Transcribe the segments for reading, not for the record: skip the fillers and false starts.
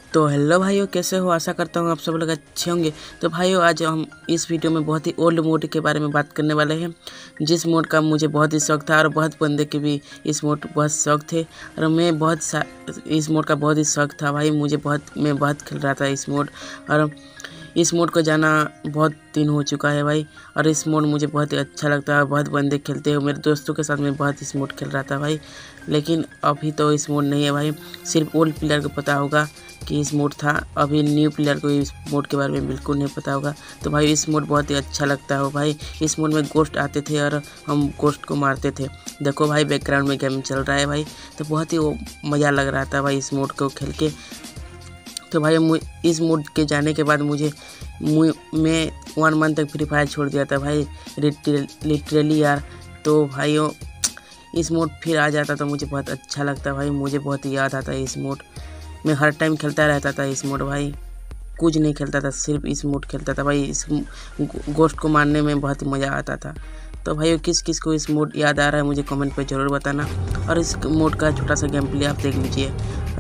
तो हेलो भाइयों, कैसे हो? आशा करता हूँ आप सब लोग अच्छे होंगे। तो भाइयों, आज हम इस वीडियो में बहुत ही ओल्ड मोड के बारे में बात करने वाले हैं, जिस मोड का मुझे बहुत ही शौक था और बहुत बंदे के भी इस मोड बहुत शौक थे। और मैं इस मोड का बहुत ही शौक था भाई। मैं बहुत खेल रहा था इस मोड। और इस मोड को जाना बहुत दिन हो चुका है भाई। और इस मोड मुझे बहुत ही अच्छा लगता है। बहुत बंदे खेलते हैं, मेरे दोस्तों के साथ मैं बहुत इस मोड खेल रहा था भाई। लेकिन अभी तो इस मोड नहीं है भाई। सिर्फ ओल्ड प्लेयर को पता होगा कि इस मोड था। अभी न्यू प्लेयर को इस मोड के बारे में बिल्कुल नहीं पता होगा। तो भाई इस मोड बहुत ही अच्छा लगता है भाई। इस मोड में गोस्ट आते थे और हम गोस्ट को मारते थे। देखो भाई, बैकग्राउंड में गेम चल रहा है भाई। तो बहुत ही मज़ा लग रहा था भाई इस मोड को खेल के। तो भाई इस मोड के जाने के बाद मैं 1 मंथ तक फ्री फायर छोड़ दिया था भाई, लिटरली यार। तो भाइयों, इस मोड फिर आ जाता तो मुझे बहुत अच्छा लगता भाई। मुझे बहुत याद आता है इस मोड। मैं हर टाइम खेलता रहता था इस मोड भाई। कुछ नहीं खेलता था, सिर्फ इस मोड खेलता था भाई। इस गोस्ट को मारने में बहुत ही मज़ा आता था। तो भाई किस किस को इस मोड याद आ रहा है मुझे कमेंट पे ज़रूर बताना। और इस मोड का छोटा सा गेम प्ले आप देख लीजिए।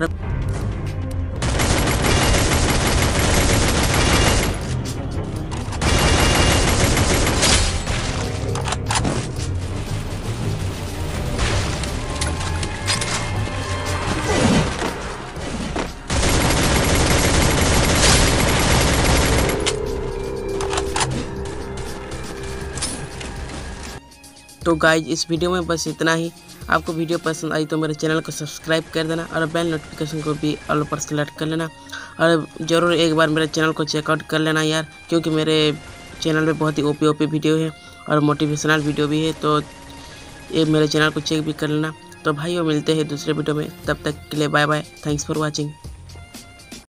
तो गाइज, इस वीडियो में बस इतना ही। आपको वीडियो पसंद आई तो मेरे चैनल को सब्सक्राइब कर देना और बेल नोटिफिकेशन को भी ऑल पर सेलेक्ट कर लेना। और ज़रूर एक बार मेरे चैनल को चेकआउट कर लेना यार, क्योंकि मेरे चैनल पे बहुत ही ओपी वीडियो है और मोटिवेशनल वीडियो भी है। तो ये मेरे चैनल को चेक भी कर लेना। तो भाइयों, मिलते हैं दूसरे वीडियो में। तब तक के लिए bye bye. Thanks for watching.